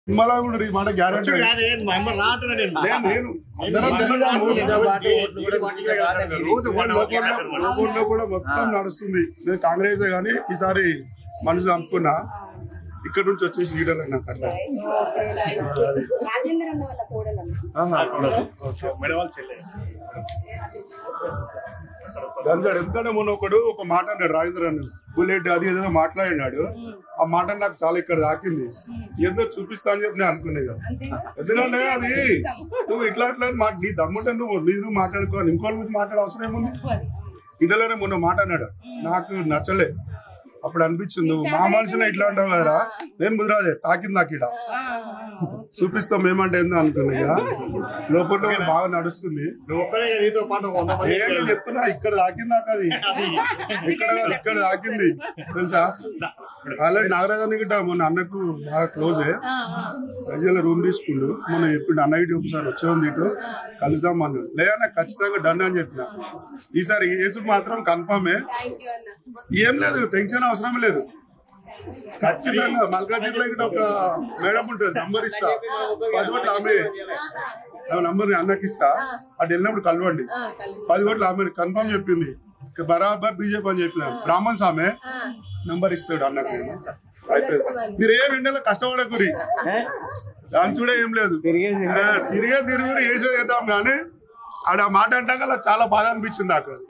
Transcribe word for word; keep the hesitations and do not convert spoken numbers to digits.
మళ్ళా కూడా ఈ మాట గ్యారెంటీ కూడా మొత్తం నడుస్తుంది. నేను కాంగ్రెస్ కానీ ఈసారి మనసు చంపుకున్నా, ఇక్కడ నుంచి వచ్చేసి లీడర్ నాకు అట్లా గంజాడు. ఎందుకంటే మొన్న ఒకడు ఒక మాట అన్నాడు రాజేంద్ర అన్న బుల్లెట్ అది ఏదో మాట్లాడినాడు. ఆ మాట నాకు చాలా ఇక్కడ దాకింది. ఏదో చూపిస్తా అని చెప్పి నేను అనుకునే కదా. ఎందుకంటే అది నువ్వు ఇట్లా ఇట్లా నీ దమ్ముంటే నువ్వు మీరు మాట్లాడుకోవాలి, ఇంకోళ్ళ గురించి మాట్లాడే అవసరం ఏముంది. ఇంటలోనే మొన్న మాట అన్నాడు, నాకు నచ్చలే. అప్పుడు అనిపించింది నువ్వు మా మనుషులు ఇట్లా ఉంటావు కదరా, నేను ముదిరాజే తాకింది నాకు ఇక్కడ చూపిస్తాం ఏమంటే ఏందో అనుకున్నా. లోపల బాగా నడుస్తుంది. చెప్తున్నా ఇక్కడ తాకింది నాకు, అది ఇక్కడ ఇక్కడ తాకింది తెలుసా. అలాంటి నాగరాజాన్ని గిట్ట మొన్న అన్నకు బాగా క్లోజే, ప్రజల రూమ్ తీసుకుండు. మొన్న చెప్పిండు అన్న ఇటు ఒకసారి వచ్చేది ఇటు కలుద్దాం అన్నాడు. లేదా ఖచ్చితంగా డన్ అని చెప్పిన. ఈసారి ఏసు మాత్రం కన్ఫర్మే, ఏం లేదు టెన్షన్ అవసరం లేదు. ఖచ్చితంగా మల్కాజిగిరిలో ఇక్కడ ఒక మేడం ఉంటుంది, నంబర్ ఇస్తా పది కోట్లు ఆమె నంబర్ అన్నకి ఇస్తా, అటు వెళ్ళినప్పుడు కలవండి. పది కోట్లు ఆమె కన్ఫర్మ్ చెప్పింది, బరాబర్ బీజేపీ అని చెప్పిన. బ్రాహ్మణ్స్ ఆమె నంబర్ ఇస్తాడు అన్నకి. అయితే మీరు ఏ రెండేళ్ళ కష్టపడకూరి, దాని చూడే ఏం లేదు, తిరిగే తిరుగురు వేసేది చేద్దాం. కానీ ఆడ మాట అంటాక చాలా బాధ అనిపించింది నాకు.